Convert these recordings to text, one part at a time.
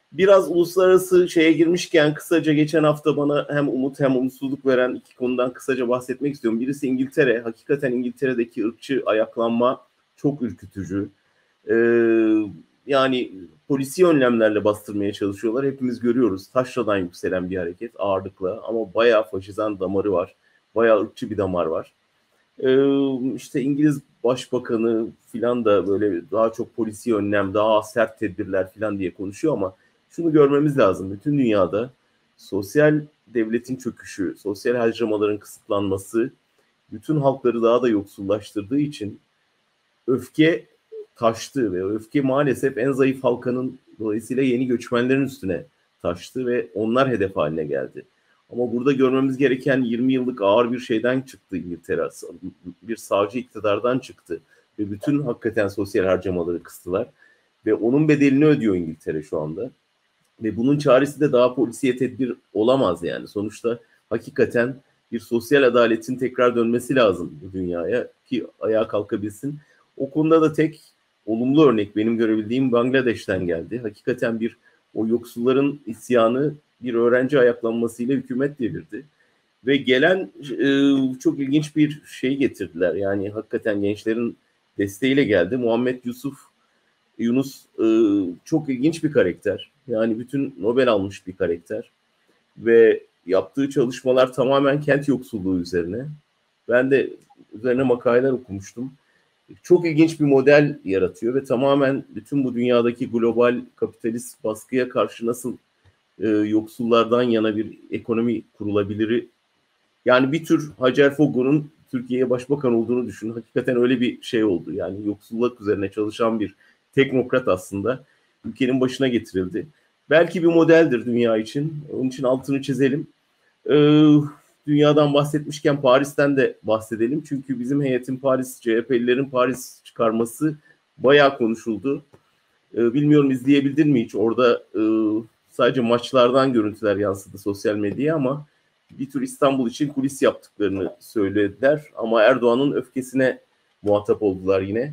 Biraz uluslararası şeye girmişken kısaca geçen hafta bana hem umut hem umutsuzluk veren iki konudan kısaca bahsetmek istiyorum. Birisi İngiltere. Hakikaten İngiltere'deki ırkçı ayaklanma çok ürkütücü. Yani polisi önlemlerle bastırmaya çalışıyorlar. Hepimiz görüyoruz. Taşradan yükselen bir hareket ağırlıkla ama bayağı faşizan damarı var. Bayağı ırkçı bir damar var. İşte İngiliz Başbakanı filan da böyle daha çok polisi önlem, daha sert tedbirler filan diye konuşuyor ama şunu görmemiz lazım. Bütün dünyada sosyal devletin çöküşü, sosyal harcamaların kısıtlanması bütün halkları daha da yoksullaştırdığı için öfke taştı ve öfke maalesef en zayıf halkanın dolayısıyla yeni göçmenlerin üstüne taştı ve onlar hedef haline geldi. Ama burada görmemiz gereken 20 yıllık ağır bir şeyden çıktı İngiltere. Bir sağcı iktidardan çıktı ve bütün hakikaten sosyal harcamaları kıstılar ve onun bedelini ödüyor İngiltere şu anda. Ve bunun çaresi de daha polisiye tedbir olamaz yani. Sonuçta hakikaten bir sosyal adaletin tekrar dönmesi lazım bu dünyaya ki ayağa kalkabilsin. O konuda da tek olumlu örnek benim görebildiğim Bangladeş'ten geldi. Hakikaten o yoksulların isyanı bir öğrenci ayaklanmasıyla hükümet devirdi. Ve gelen çok ilginç bir şey getirdiler. Yani hakikaten gençlerin desteğiyle geldi. Muhammed Yunus çok ilginç bir karakter. Yani bütün Nobel almış bir karakter. Ve yaptığı çalışmalar tamamen kent yoksulluğu üzerine. Ben de üzerine makaleler okumuştum. Çok ilginç bir model yaratıyor ve tamamen bütün bu dünyadaki global kapitalist baskıya karşı nasıl yoksullardan yana bir ekonomi kurulabilir. Yani bir tür Hacer Fogo'nun Türkiye'ye başbakan olduğunu düşün. Hakikaten öyle bir şey oldu. Yani yoksulluk üzerine çalışan bir teknokrat aslında ülkenin başına getirildi. Belki bir modeldir dünya için. Onun için altını çizelim. Dünyadan bahsetmişken Paris'ten de bahsedelim. Çünkü bizim heyetin CHP'lilerin Paris çıkarması bayağı konuşuldu. Bilmiyorum izleyebildin mi hiç? Orada sadece maçlardan görüntüler yansıdı sosyal medyaya ama bir tür İstanbul için kulis yaptıklarını söylediler. Ama Erdoğan'ın öfkesine muhatap oldular yine.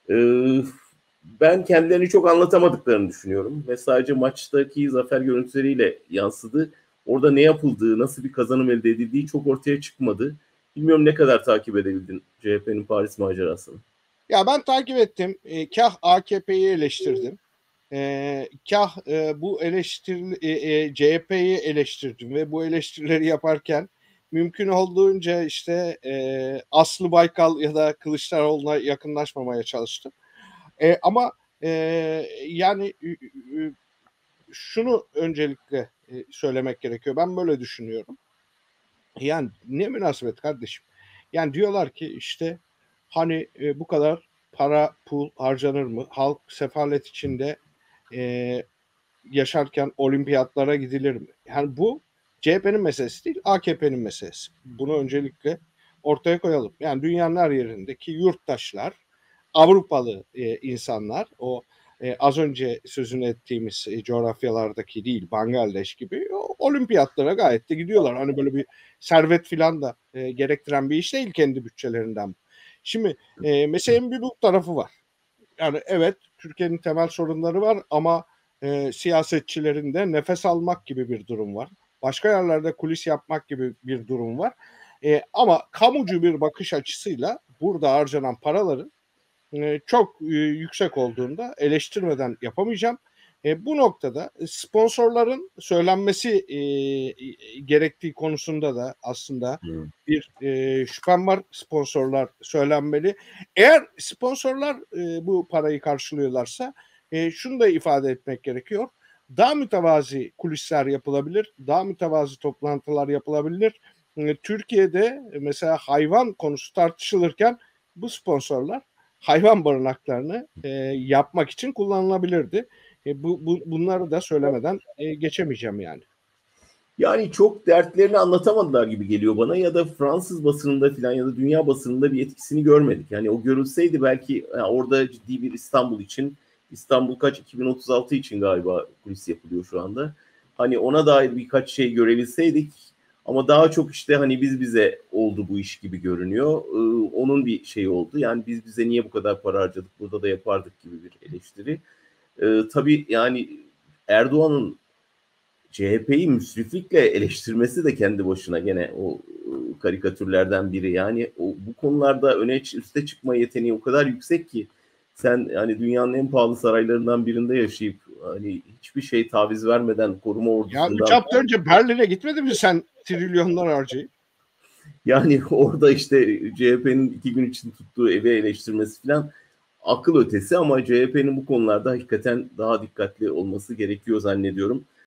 Ben kendilerini çok anlatamadıklarını düşünüyorum. Ve sadece maçtaki zafer görüntüleriyle yansıdı. Orada ne yapıldığı, nasıl bir kazanım elde edildiği çok ortaya çıkmadı. Bilmiyorum ne kadar takip edebildin CHP'nin Paris macerasını. Ya ben takip ettim. Kah AKP'yi eleştirdim. Kah bu CHP'yi eleştirdim ve bu eleştirileri yaparken mümkün olduğunca işte Aslı Baykal ya da Kılıçdaroğlu'na yakınlaşmamaya çalıştım. Ama yani şunu öncelikle söylemek gerekiyor. Ben böyle düşünüyorum. Yani ne münasebet kardeşim. Yani diyorlar ki işte hani bu kadar para pul harcanır mı? Halk sefalet içinde yaşarken olimpiyatlara gidilir mi? Yani bu CHP'nin meselesi değil, AKP'nin meselesi. Bunu öncelikle ortaya koyalım. Yani dünyanın her yerindeki yurttaşlar, Avrupalı insanlar, o az önce sözünü ettiğimiz coğrafyalardaki değil, Bangladeş gibi olimpiyatlara gayet de gidiyorlar. Hani böyle bir servet filan da gerektiren bir iş değil kendi bütçelerinden. Şimdi meselenin bir bu tarafı var. Yani evet, Türkiye'nin temel sorunları var ama siyasetçilerin de nefes almak gibi bir durum var. Başka yerlerde kulis yapmak gibi bir durum var. Ama kamucu bir bakış açısıyla burada harcanan paraların çok yüksek olduğunda eleştirmeden yapamayacağım. Bu noktada sponsorların söylenmesi gerektiği konusunda da aslında bir şüphem var. Sponsorlar söylenmeli. Eğer sponsorlar bu parayı karşılıyorlarsa şunu da ifade etmek gerekiyor. Daha mütevazi kulisler yapılabilir, daha mütevazi toplantılar yapılabilir. Türkiye'de mesela hayvan konusu tartışılırken bu sponsorlar hayvan barınaklarını yapmak için kullanılabilirdi. Bunları da söylemeden geçemeyeceğim yani. Yani çok dertlerini anlatamadılar gibi geliyor bana ya da Fransız basınında falan ya da dünya basınında bir etkisini görmedik. Yani o görülseydi belki orada ciddi bir İstanbul için, İstanbul 2036 için galiba kulis yapılıyor şu anda. Hani ona dair birkaç şey görebilseydik ama daha çok işte hani biz bize oldu bu iş gibi görünüyor. Onun bir şeyi oldu. Yani biz bize niye bu kadar para harcadık burada da yapardık gibi bir eleştiri. Tabii yani Erdoğan'ın CHP'yi müsriflikle eleştirmesi de kendi başına gene o karikatürlerden biri. Yani bu konularda üste çıkma yeteneği o kadar yüksek ki sen hani dünyanın en pahalı saraylarından birinde yaşayıp hani hiçbir şey taviz vermeden koruma Ya 3 ordusundan hafta önce Berlin'e gitmedin mi sen trilyonlar harcayıp? yani orada işte CHP'nin 2 gün için tuttuğu evi eleştirmesi falan akıl ötesi ama CHP'nin bu konularda hakikaten daha dikkatli olması gerekiyor zannediyorum.